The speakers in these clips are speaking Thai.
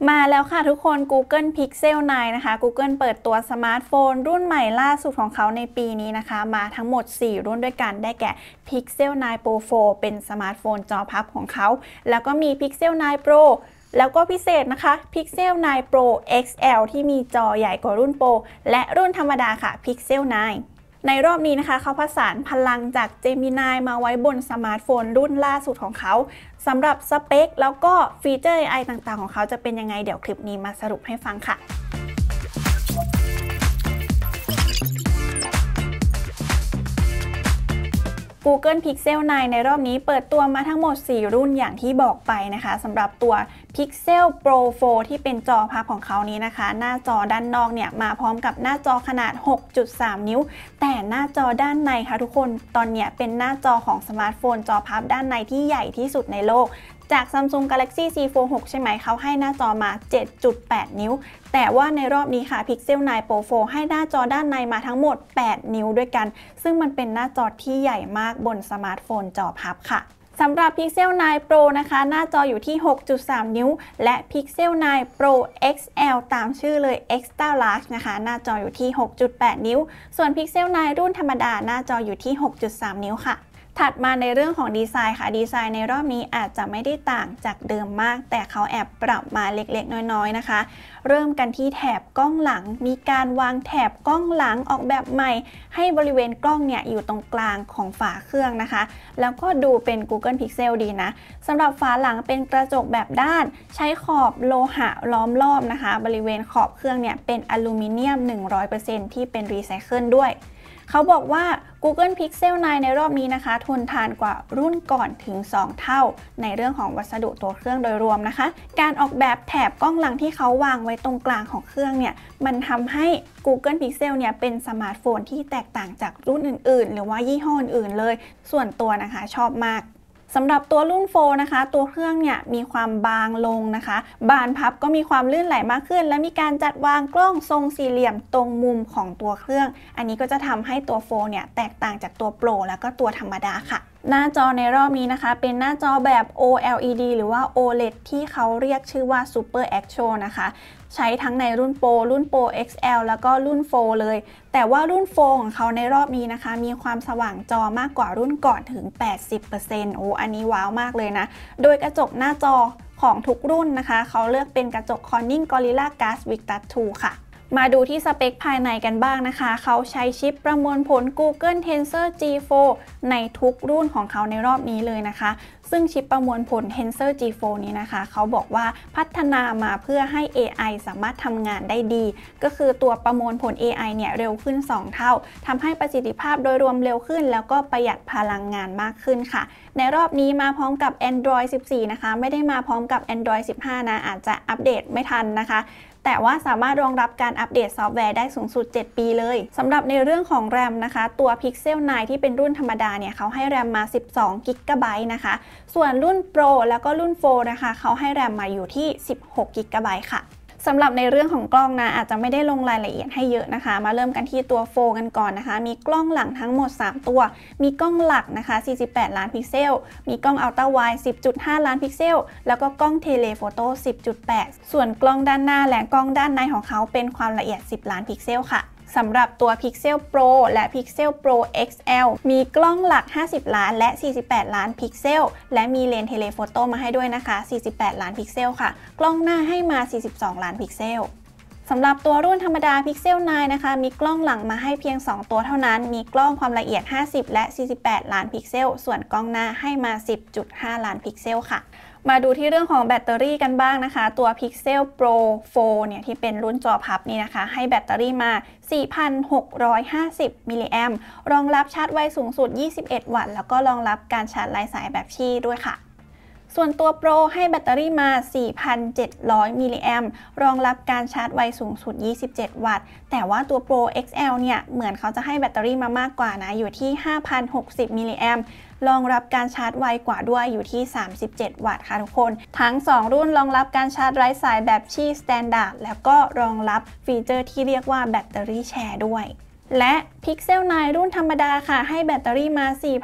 มาแล้วค่ะทุกคน Google Pixel 9 นะคะ Google เปิดตัวสมาร์ทโฟนรุ่นใหม่ล่าสุดของเขาในปีนี้นะคะมาทั้งหมด4รุ่นด้วยกันได้แก่ Pixel 9 Pro 4 เป็นสมาร์ทโฟนจอพับของเขาแล้วก็มี Pixel 9 Pro แล้วก็พิเศษนะคะ Pixel 9 Pro XL ที่มีจอใหญ่กว่ารุ่น Pro และรุ่นธรรมดาค่ะ Pixel 9 ในรอบนี้นะคะเขาผสานพลังจาก Gemini มาไว้บนสมาร์ทโฟนรุ่นล่าสุดของเขาสำหรับสเปคแล้วก็ฟีเจอร์ AI ต่างๆของเขาจะเป็นยังไงเดี๋ยวคลิปนี้มาสรุปให้ฟังค่ะ Google Pixel 9 ในรอบนี้เปิดตัวมาทั้งหมด4รุ่นอย่างที่บอกไปนะคะสำหรับตัว Pixel Pro 4 ที่เป็นจอพับของเขานี้นะคะหน้าจอด้านนอกเนี่ยมาพร้อมกับหน้าจอขนาด 6.3 นิ้วแต่หน้าจอด้านในค่ะทุกคนตอนนี้เป็นหน้าจอของสมาร์ทโฟนจอพับด้านในที่ใหญ่ที่สุดในโลกจาก Samsung Galaxy Z Fold 6 ใช่ไหมเขาให้หน้าจอมา 7.8 นิ้วแต่ว่าในรอบนี้ค่ะ Pixel 9 Pro 4 ให้หน้าจอด้านในมาทั้งหมด 8 นิ้วด้วยกันซึ่งมันเป็นหน้าจอที่ใหญ่มากบนสมาร์ทโฟนจอพับค่ะสำหรับ Pixel 9 Pro นะคะหน้าจออยู่ที่ 6.3 นิ้วและ Pixel 9 Pro XL ตามชื่อเลย Extra Large นะคะหน้าจออยู่ที่ 6.8 นิ้วส่วน Pixel 9 รุ่นธรรมดาหน้าจออยู่ที่ 6.3 นิ้วค่ะถัดมาในเรื่องของดีไซน์ค่ะดีไซน์ในรอบนี้อาจจะไม่ได้ต่างจากเดิมมากแต่เขาแอบปรับมาเล็กๆน้อยๆนะคะเริ่มกันที่แถบกล้องหลังมีการวางแถบกล้องหลังออกแบบใหม่ให้บริเวณกล้องเนี่ยอยู่ตรงกลางของฝาเครื่องนะคะแล้วก็ดูเป็น Google Pixel ดีนะสำหรับฝาหลังเป็นกระจกแบบด้านใช้ขอบโลหะล้อมรอบนะคะบริเวณขอบเครื่องเนี่ยเป็นอลูมิเนียม 100% ที่เป็นรีไซเคิลด้วยเขาบอกว่า Google Pixel 9 ในรอบนี้นะคะทนทานกว่ารุ่นก่อนถึง 2 เท่าในเรื่องของวัสดุตัวเครื่องโดยรวมนะคะการออกแบบแถบกล้องหลังที่เขาวางไว้ตรงกลางของเครื่องเนี่ยมันทำให้ Google Pixel เนี่ยเป็นสมาร์ทโฟนที่แตกต่างจากรุ่นอื่นๆหรือว่ายี่ห้ออื่นๆเลยส่วนตัวนะคะชอบมากสำหรับตัวรุ่น4นะคะตัวเครื่องเนี่ยมีความบางลงนะคะบานพับก็มีความลื่นไหลมากขึ้นและมีการจัดวางกล้องทรงสี่เหลี่ยมตรงมุมของตัวเครื่องอันนี้ก็จะทำให้ตัว4เนี่ยแตกต่างจากตัว Pro แล้วก็ตัวธรรมดาค่ะหน้าจอในรอบนี้นะคะเป็นหน้าจอแบบ OLED หรือว่า OLED ที่เขาเรียกชื่อว่า Super Actual นะคะใช้ทั้งในรุ่น Pro รุ่น Pro XL แล้วก็รุ่น4เลยแต่ว่ารุ่น4ของเขาในรอบนี้นะคะมีความสว่างจอมากกว่ารุ่นก่อนถึง 80% โอ้อันนี้ว้าวมากเลยนะโดยกระจกหน้าจอของทุกรุ่นนะคะเขาเลือกเป็นกระจก Corning Gorilla Glass Victus 2 ค่ะมาดูที่สเปคภายในกันบ้างนะคะเขาใช้ชิปประมวลผล Google Tensor G4 ในทุกรุ่นของเขาในรอบนี้เลยนะคะซึ่งชิปประมวลผล Tensor G4 นี้นะคะเขาบอกว่าพัฒนามาเพื่อให้ AI สามารถทำงานได้ดีก็คือตัวประมวลผล AI เนี่ยเร็วขึ้น2เท่าทำให้ประสิทธิภาพโดยรวมเร็วขึ้นแล้วก็ประหยัดพลังงานมากขึ้นค่ะในรอบนี้มาพร้อมกับ Android 14 นะคะไม่ได้มาพร้อมกับ Android 15 นะอาจจะอัปเดตไม่ทันนะคะแต่ว่าสามารถรองรับการอัปเดตซอฟต์แวร์ได้สูงสุด7 ปีเลยสำหรับในเรื่องของ RAM นะคะตัว Pixel 9 ที่เป็นรุ่นธรรมดาเนี่ยเขาให้ RAM มา12 GB นะคะส่วนรุ่น Pro แล้วก็รุ่น4นะคะเขาให้ RAM มาอยู่ที่16 GB ค่ะสำหรับในเรื่องของกล้องนะอาจจะไม่ได้ลงรายละเอียดให้เยอะนะคะมาเริ่มกันที่ตัว4กันก่อนนะคะมีกล้องหลังทั้งหมด3ตัวมีกล้องหลักนะคะ48ล้านพิกเซลมีกล้องอัลตร้าไวด์ 10.5 ล้านพิกเซลแล้วก็กล้องเทเลโฟโต้ 10.8 ส่วนกล้องด้านหน้าและกล้องด้านในของเขาเป็นความละเอียด10 ล้านพิกเซลค่ะสำหรับตัว Pixel Pro และ Pixel Pro XL มีกล้องหลัก50ล้านและ48ล้านพิกเซลและมีเลนส์เทเลโฟโต้มาให้ด้วยนะคะ48ล้านพิกเซลค่ะกล้องหน้าให้มา42ล้านพิกเซลสำหรับตัวรุ่นธรรมดา Pixel 9 นะคะมีกล้องหลังมาให้เพียง2ตัวเท่านั้นมีกล้องความละเอียด50และ48ล้านพิกเซลส่วนกล้องหน้าให้มา 10.5 ล้านพิกเซลค่ะมาดูที่เรื่องของแบตเตอรี่กันบ้างนะคะตัว Pixel Pro 4 เนี่ยที่เป็นรุ่นจอพับนี่นะคะให้แบตเตอรี่มา 4,650 มิลลิแอมป์รองรับชาร์จไวสูงสุด 21 วัตต์แล้วก็รองรับการชาร์จไร้สายแบบชี่ด้วยค่ะส่วนตัว Pro ให้แบตเตอรี่มา 4,700 มิลลิแอมป์รองรับการชาร์จไวสูงสุด 27 วัตต์แต่ว่าตัว Pro XL เนี่ยเหมือนเขาจะให้แบตเตอรี่มามากกว่านะอยู่ที่ 5,060 มิลลิแอมป์รองรับการชาร์จไวกว่าด้วยอยู่ที่ 37 วัตต์ค่ะทุกคนทั้ง2รุ่นรองรับการชาร์จไร้สายแบบชี่สแตนดาร์ดแล้วก็รองรับฟีเจอร์ที่เรียกว่าแบตเตอรี่แชร์ด้วยและ Pixel 9 รุ่นธรรมดาค่ะให้แบตเตอรี่มา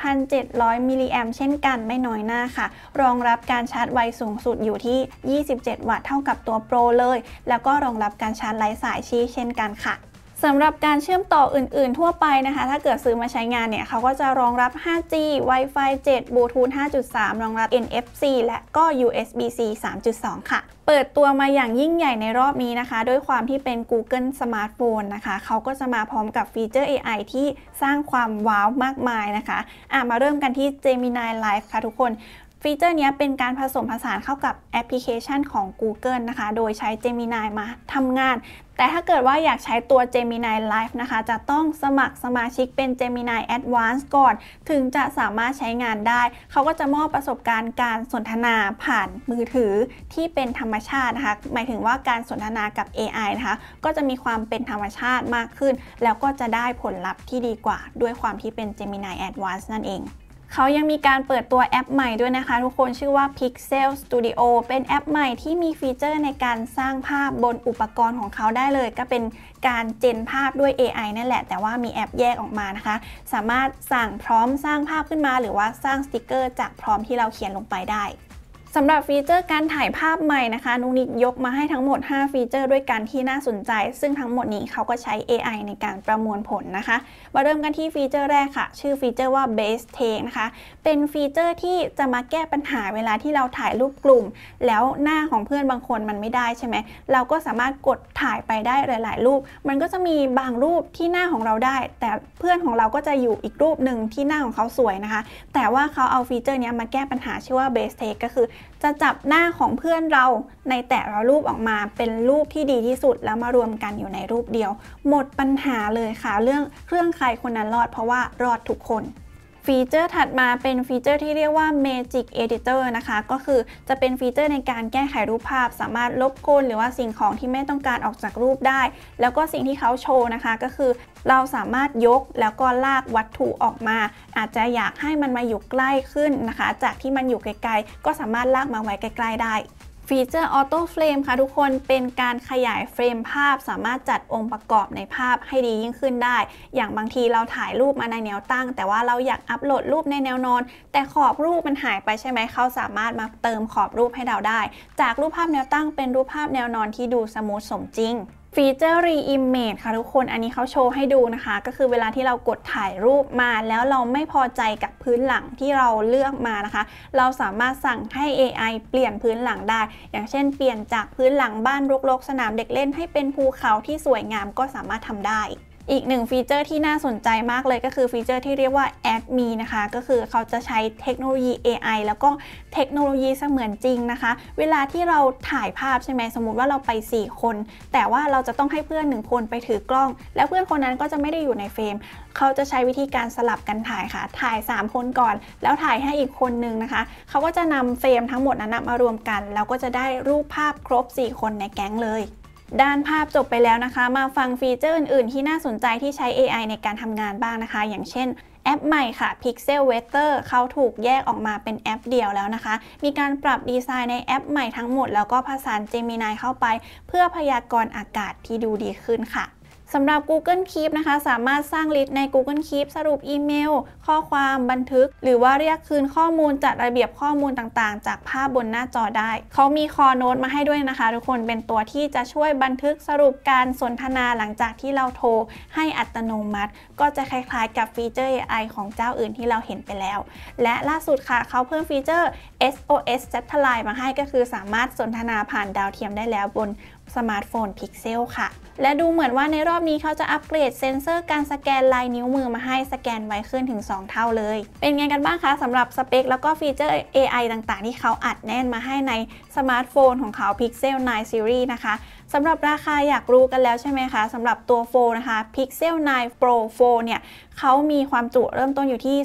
4,700 มิลลิแอมป์เช่นกันไม่น้อยหน้าค่ะรองรับการชาร์จไวสูงสุดอยู่ที่ 27 วัตต์เท่ากับตัว Pro เลยแล้วก็รองรับการชาร์จไร้สายเช่นกันค่ะสำหรับการเชื่อมต่ออื่นๆทั่วไปนะคะถ้าเกิดซื้อมาใช้งานเนี่ยเขาก็จะรองรับ 5G Wi-Fi 7 Bluetooth 5.3 รองรับ NFC และก็ USB-C 3.2 ค่ะเปิดตัวมาอย่างยิ่งใหญ่ในรอบนี้นะคะด้วยความที่เป็น Google Smartphone นะคะเขาก็จะมาพร้อมกับฟีเจอร์ AI ที่สร้างความว้าวมากมายนะคะมาเริ่มกันที่ Gemini Live ค่ะทุกคนฟีเจอร์นี้เป็นการผสมผสานเข้ากับแอปพลิเคชันของ Google นะคะโดยใช้ Gemini มาทำงานแต่ถ้าเกิดว่าอยากใช้ตัว Gemini Live นะคะจะต้องสมัครสมาชิกเป็น Gemini Advanced ก่อนถึงจะสามารถใช้งานได้เขาก็จะมอบประสบการณ์การสนทนาผ่านมือถือที่เป็นธรรมชาตินะคะหมายถึงว่าการสนทนากับ AI นะคะก็จะมีความเป็นธรรมชาติมากขึ้นแล้วก็จะได้ผลลัพธ์ที่ดีกว่าด้วยความที่เป็น Gemini Advanced นั่นเองเขายังมีการเปิดตัวแอปใหม่ด้วยนะคะทุกคนชื่อว่า Pixel Studio เป็นแอปใหม่ที่มีฟีเจอร์ในการสร้างภาพบนอุปกรณ์ของเขาได้เลยก็เป็นการเจนภาพด้วย AI นั่นแหละแต่ว่ามีแอปแยกออกมานะคะสามารถสั่งพร้อมสร้างภาพขึ้นมาหรือว่าสร้างสติกเกอร์จากพร้อมที่เราเขียนลงไปได้สำหรับฟีเจอร์การถ่ายภาพใหม่นะคะนุนิกยกมาให้ทั้งหมด5ฟีเจอร์ด้วยกันที่น่าสนใจซึ่งทั้งหมดนี้เขาก็ใช้ AI ในการประมวลผลนะคะมาเริ่มกันที่ฟีเจอร์แรกค่ะชื่อฟีเจอร์ว่า Base Take นะคะเป็นฟีเจอร์ที่จะมาแก้ปัญหาเวลาที่เราถ่ายรูปกลุ่มแล้วหน้าของเพื่อนบางคนมันไม่ได้ใช่ไหมเราก็สามารถกดถ่ายไปได้หลายๆรูปมันก็จะมีบางรูปที่หน้าของเราได้แต่เพื่อนของเราก็จะอยู่อีกรูปหนึ่งที่หน้าของเขาสวยนะคะแต่ว่าเขาเอาฟีเจอร์นี้มาแก้ปัญหาชื่อว่า Base Take ก็คือจะจับหน้าของเพื่อนเราในแต่ละรูปออกมาเป็นรูปที่ดีที่สุดแล้วมารวมกันอยู่ในรูปเดียวหมดปัญหาเลยค่ะเรื่องใครคนนั้นรอดเพราะว่ารอดทุกคนฟีเจอร์ถัดมาเป็นฟีเจอร์ที่เรียกว่า Magic Editor นะคะก็คือจะเป็นฟีเจอร์ในการแก้ไขรูปภาพสามารถลบโคนหรือว่าสิ่งของที่ไม่ต้องการออกจากรูปได้แล้วก็สิ่งที่เขาโชว์นะคะก็คือเราสามารถยกแล้วก็ลากวัตถุออกมาอาจจะอยากให้มันมาอยู่ใกล้ขึ้นนะคะจากที่มันอยู่ไกลๆก็สามารถลากมาไว้ใกล้ๆได้ฟีเจอร์ Auto Frame ค่ะทุกคนเป็นการขยายเฟรมภาพสามารถจัดองค์ประกอบในภาพให้ดียิ่งขึ้นได้อย่างบางทีเราถ่ายรูปมาในแนวตั้งแต่ว่าเราอยากอัปโหลดรูปในแนวนอนแต่ขอบรูปมันหายไปใช่ไหมเขาสามารถมาเติมขอบรูปให้เราได้จากรูปภาพแนวตั้งเป็นรูปภาพแนวนอนที่ดูสมูทสมจริงฟีเจอร์ Re-Image ค่ะทุกคนอันนี้เขาโชว์ให้ดูนะคะก็คือเวลาที่เรากดถ่ายรูปมาแล้วเราไม่พอใจกับพื้นหลังที่เราเลือกมานะคะเราสามารถสั่งให้ AI เปลี่ยนพื้นหลังได้อย่างเช่นเปลี่ยนจากพื้นหลังบ้านรกๆสนามเด็กเล่นให้เป็นภูเขาที่สวยงามก็สามารถทำได้อีกหนึ่งฟีเจอร์ที่น่าสนใจมากเลยก็คือฟีเจอร์ที่เรียกว่า Add Me นะคะก็คือเขาจะใช้เทคโนโลยี AI แล้วก็เทคโนโลยีเสมือนจริงนะคะเวลาที่เราถ่ายภาพใช่ไหมสมมุติว่าเราไป4คนแต่ว่าเราจะต้องให้เพื่อน1คนไปถือกล้องแล้วเพื่อนคนนั้นก็จะไม่ได้อยู่ในเฟรมเขาจะใช้วิธีการสลับกันถ่ายค่ะถ่าย3คนก่อนแล้วถ่ายให้อีกคนนึงนะคะเขาก็จะนำเฟรมทั้งหมดนั้นมารวมกันแล้วก็จะได้รูปภาพครบ4คนในแก๊งเลยด้านภาพจบไปแล้วนะคะมาฟังฟีเจอร์อื่นๆที่น่าสนใจที่ใช้ AI ในการทำงานบ้างนะคะอย่างเช่นแอปใหม่ค่ะ Pixel Weather เขาถูกแยกออกมาเป็นแอปเดียวแล้วนะคะมีการปรับดีไซน์ในแอปใหม่ทั้งหมดแล้วก็ผสาน Gemini เข้าไปเพื่อพยากรณ์อากาศที่ดูดีขึ้นค่ะสำหรับ Google Keep นะคะสามารถสร้างลิสต์ใน Google Keep สรุปอีเมลข้อความบันทึกหรือว่าเรียกคืนข้อมูลจัดระเบียบข้อมูลต่างๆจากภาพบนหน้าจอได้เขามีคอโน้ตมาให้ด้วยนะคะทุกคนเป็นตัวที่จะช่วยบันทึกสรุปการสนทนาหลังจากที่เราโทรให้อัตโนมัติก็จะคล้ายๆกับฟีเจอร์ AI ของเจ้าอื่นที่เราเห็นไปแล้วและล่าสุดค่ะเขาเพิ่มฟีเจอร์ SOS Satellite มาให้ก็คือสามารถสนทนาผ่านดาวเทียมได้แล้วบนสมาร์ทโฟน Pixel ค่ะและดูเหมือนว่าในรอบนี้เขาจะอัปเกรดเซ็นเซอร์การสแกนลายนิ้วมือมาให้สแกนไวขึ้นถึง2เท่าเลยเป็นไงกันบ้างคะสำหรับสเปคแล้วก็ฟีเจอร์ AI ต่างๆที่เขาอัดแน่นมาให้ในสมาร์ทโฟนของเขา Pixel 9 Series นะคะสำหรับราคาอยากรู้กันแล้วใช่ไหมคะสำหรับตัวโฟนนะคะ Pixel 9 Pro 4เนี่ยเขามีความจุเริ่มต้นอยู่ที่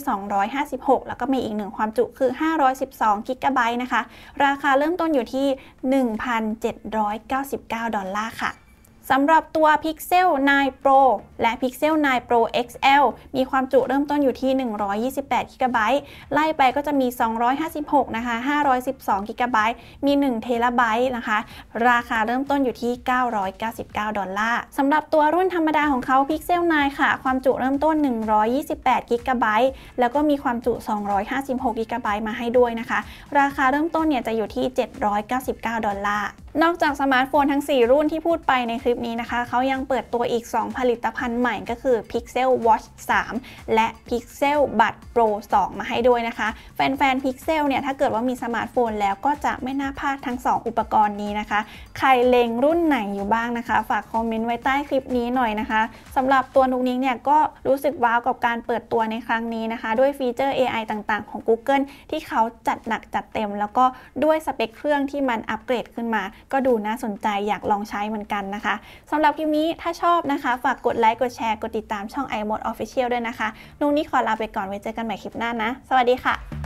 256แล้วก็มีอีกหนึ่งความจุคือ512 GB นะคะราคาเริ่มต้นอยู่ที่ $1,799 ค่ะสำหรับตัว Pixel 9 Pro และ Pixel 9 Pro XL มีความจุเริ่มต้นอยู่ที่128 GB ไล่ไปก็จะมี256นะคะ512 GB มี1 TB นะคะราคาเริ่มต้นอยู่ที่$999สำหรับตัวรุ่นธรรมดาของเขา Pixel 9 ค่ะความจุเริ่มต้น128 GB แล้วก็มีความจุ256 GB มาให้ด้วยนะคะราคาเริ่มต้นเนี่ยจะอยู่ที่$799นอกจากสมาร์ทโฟนทั้ง4รุ่นที่พูดไปในคลิปนี้นะคะเขายังเปิดตัวอีก2ผลิตภัณฑ์ใหม่ก็คือ Pixel Watch 3 และ Pixel Buds Pro 2 มาให้ด้วยนะคะแฟนๆ Pixel เนี่ยถ้าเกิดว่ามีสมาร์ทโฟนแล้วก็จะไม่น่าพลาดทั้ง2อุปกรณ์นี้นะคะใครเล็งรุ่นไหนอยู่บ้างนะคะฝากคอมเมนต์ไว้ใต้คลิปนี้หน่อยนะคะสำหรับตัวนุกนิ้งเนี่ยก็รู้สึกว้าวกับการเปิดตัวในครั้งนี้นะคะด้วยฟีเจอร์ AI ต่างๆของ Google ที่เขาจัดหนักจัดเต็มแล้วก็ด้วยสเปคเครื่องที่มันอัปเกรดขึ้นมาก็ดูน่าสนใจอยากลองใช้เหมือนกันนะคะสำหรับคลิปนี้ถ้าชอบนะคะฝากกดไลค์กดแชร์กดติดตามช่อง iMode Official ด้วยนะคะนุกนี้ขอลาไปก่อนไว้เจอกันใหม่คลิปหน้านะสวัสดีค่ะ